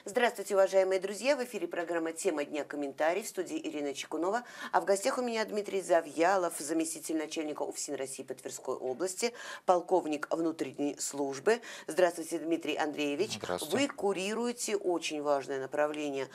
Здравствуйте, уважаемые друзья! В эфире программа «Тема дня. Комментарий». В студии Ирина Чекунова. А в гостях у меня Дмитрий Завьялов, заместитель начальника УФСИН России по Тверской области, полковник внутренней службы. Здравствуйте, Дмитрий Андреевич. Здравствуйте. Вы курируете очень важное направление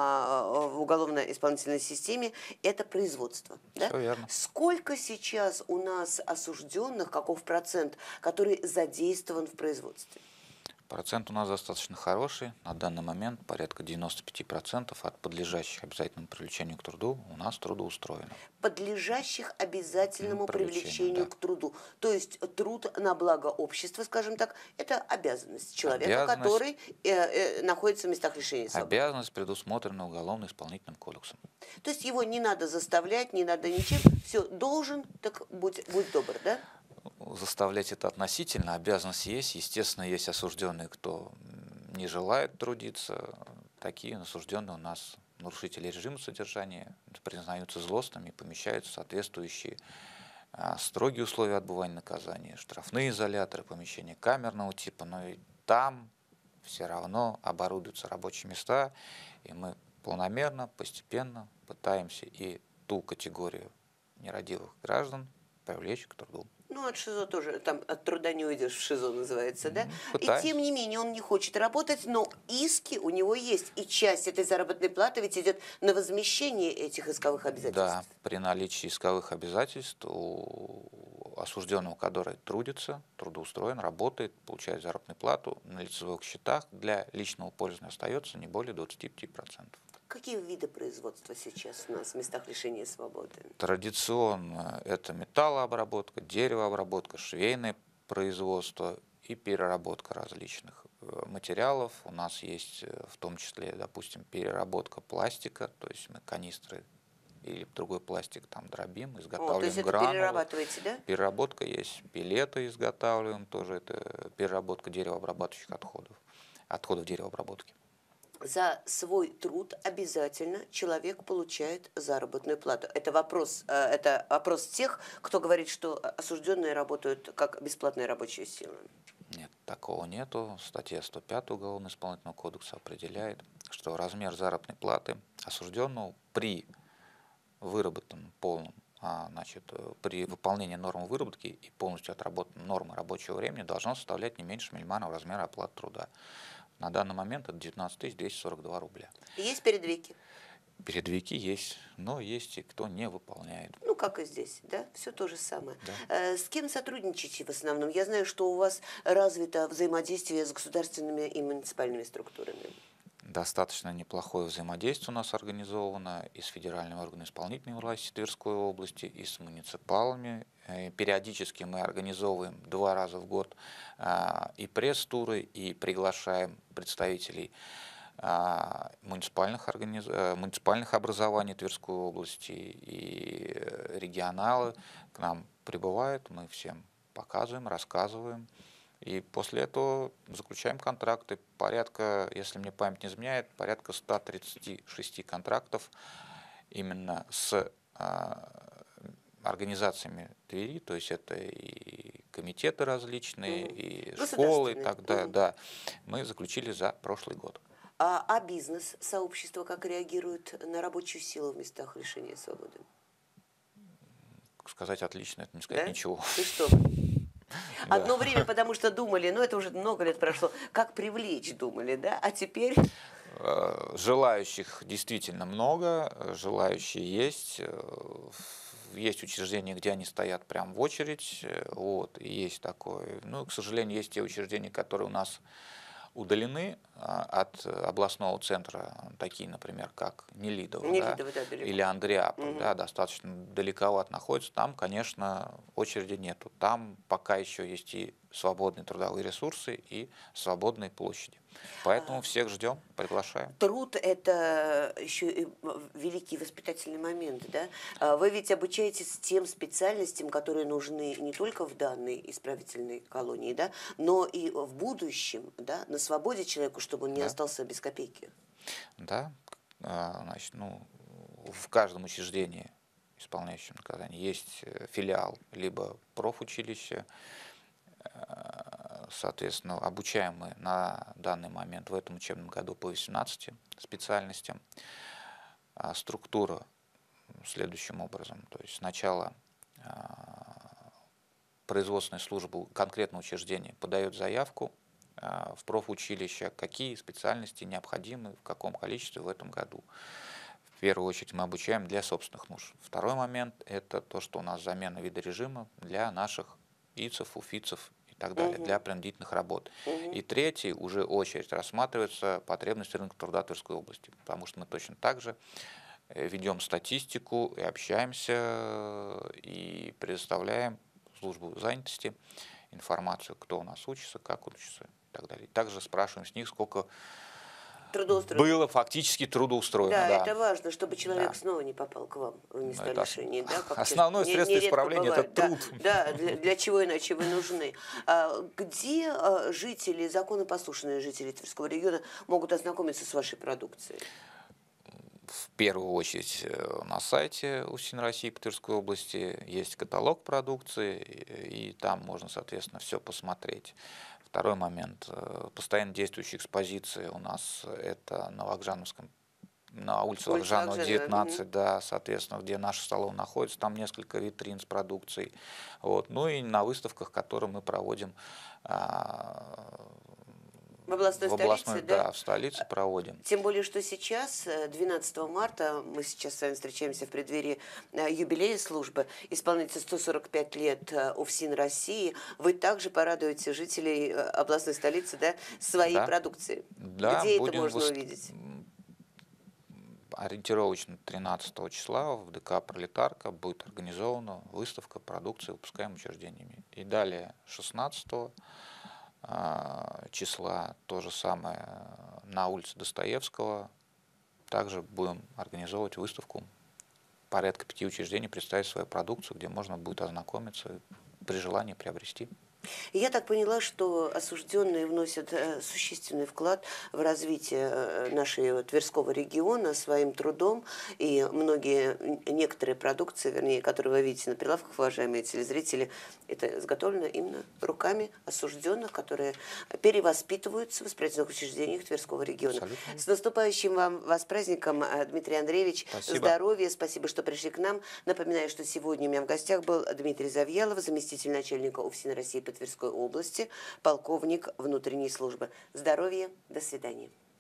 в уголовно-исполнительной системе. Это производство. Да? Все верно. Сколько сейчас у нас осужденных, каков процент, который задействован в производстве? Процент у нас достаточно хороший. На данный момент порядка 95% от подлежащих обязательному привлечению к труду у нас трудоустроено. Подлежащих обязательному привлечению Да. к труду. То есть труд на благо общества, скажем так, это обязанность человека, Обязанность. который находится в местах лишения свободы. Обязанность предусмотрена Уголовно-исполнительным кодексом. То есть его не надо заставлять, не надо ничем. Все, должен, так будь добр, да? Заставлять это относительно. Обязанность есть. Естественно, есть осужденные, кто не желает трудиться. Такие осужденные у нас нарушители режима содержания признаются злостными и помещаются в соответствующие строгие условия отбывания наказания, штрафные изоляторы, помещения камерного типа, но и там все равно оборудуются рабочие места, и мы планомерно, постепенно пытаемся и ту категорию нерадивых граждан привлечь к труду. Ну, от ШИЗО тоже, там от труда не уйдешь, в ШИЗО называется, да? И Пытаемся. тем не менее он не хочет работать, но иски у него есть. И часть этой заработной платы ведь идет на возмещение этих исковых обязательств. Да, при наличии исковых обязательств у осужденного, который трудится, трудоустроен, работает, получает заработную плату, на лицевых счетах для личного пользования остается не более 25%. Какие виды производства сейчас у нас в местах лишения свободы? Традиционно это металлообработка, деревообработка, швейное производство и переработка различных материалов. У нас есть в том числе, допустим, переработка пластика, то есть мы канистры или другой пластик там дробим, изготавливаем то есть это гранулы. перерабатываете, да? Переработка есть, пилеты изготавливаем, тоже это переработка деревообрабатывающих отходов деревообработки. За свой труд обязательно человек получает заработную плату. Это вопрос тех, кто говорит, что осужденные работают как бесплатная рабочая сила. Нет, такого нету. Статья 105 Уголовно-исполнительного кодекса определяет, что размер заработной платы осужденного при выработанном полном, при выполнении нормы выработки и полностью отработанной нормы рабочего времени должно составлять не меньше минимального размера оплаты труда. На данный момент это 19 242 рубля. Есть передвиги? Передвиги есть, но есть и кто не выполняет. Ну, как и здесь, да? Все то же самое. Да. С кем сотрудничаете в основном? Я знаю, что у вас развито взаимодействие с государственными и муниципальными структурами. Достаточно неплохое взаимодействие у нас организовано и с федеральными органами исполнительной власти Тверской области, и с муниципалами. Периодически мы организовываем 2 раза в год и пресс-туры, и приглашаем представителей муниципальных образований Тверской области, и регионалы к нам прибывают, мы всем показываем, рассказываем. И после этого заключаем контракты. Порядка, если мне память не изменяет, порядка 136 контрактов именно с организациями Твери, то есть это и комитеты различные, и школы, и так далее. Да, мы заключили за прошлый год. А бизнес, сообщество как реагирует на рабочую силу в местах лишения свободы? Сказать отлично, это не сказать ничего. И что? Одно время, потому что думали, это уже много лет прошло, как привлечь, думали, да? А теперь? Желающих действительно много, желающие есть. Есть учреждения, где они стоят прям в очередь, и есть такое. К сожалению, есть те учреждения, которые у нас удалены от областного центра, такие, например, как Нелидово, или Андреаполь, достаточно далековато находятся. Там, конечно, очереди нету. Там пока еще есть и свободные трудовые ресурсы, и свободные площади. Поэтому всех ждем, приглашаем. Труд – это еще и великий воспитательный момент, да? Вы ведь обучаетесь тем специальностям, которые нужны не только в данной исправительной колонии, да, но и в будущем, да, на свободе человеку, чтобы он не остался без копейки. Да, значит, в каждом учреждении, исполняющем наказание, есть филиал либо профучилища соответственно, обучаем мы на данный момент в этом учебном году по 18 специальностям. Структура следующим образом. То есть сначала производственная служба конкретного учреждения подает заявку в профучилище, какие специальности необходимы, в каком количестве в этом году. В первую очередь мы обучаем для собственных нужд. Второй момент – это то, что у нас замена вида режима для наших ИЦев, УФИЦев и так далее, для принудительных работ. И третий уже очередь рассматривается потребность рынка труда Тверской области, потому что мы точно так же ведем статистику и общаемся, и предоставляем в службу занятости информацию, кто у нас учится, как учится и так далее. И также спрашиваем с них, сколько было фактически трудоустроено. Да, Да, это важно, чтобы человек снова не попал к вам в места лишения. Да, основное средство исправления – это труд. Да, для чего иначе вы нужны. Где жители, законопослушные жители Тверского региона могут ознакомиться с вашей продукцией? В первую очередь на сайте УФСИН России по Тверской области есть каталог продукции, и там можно, соответственно, все посмотреть. Второй момент. Постоянно действующие экспозиции у нас это на Вокжановском, на улице Вокжанова, 19, да, соответственно, где наша столовая находится, там несколько витрин с продукцией. Вот. Ну и на выставках, которые мы проводим в областной столице, да, в столице проводим. Тем более, что сейчас, 12 марта, мы сейчас с вами встречаемся в преддверии юбилея службы, исполнится 145 лет УФСИН России. Вы также порадуете жителей областной столицы, да, своей продукцией. Да, где это можно увидеть? Ориентировочно 13 числа в ДК «Пролетарка» будет организована выставка продукции, выпускаемой учреждениями. И далее 16 числа то же самое на улице Достоевского. Также будем организовывать выставку. Порядка 5 учреждений представить свою продукцию, где можно будет ознакомиться и при желании приобрести. Я так поняла, что осужденные вносят существенный вклад в развитие нашего Тверского региона своим трудом, и некоторые продукции, вернее, которые вы видите на прилавках, уважаемые телезрители, это изготовлено именно руками осужденных, которые перевоспитываются в воспитательных учреждениях Тверского региона. Абсолютно. С наступающим вас праздником, Дмитрий Андреевич. Спасибо. Здоровья, спасибо, что пришли к нам. Напоминаю, что сегодня у меня в гостях был Дмитрий Завьялов, заместитель начальника УФСИН России по Тверской области, полковник внутренней службы. Здоровья, до свидания.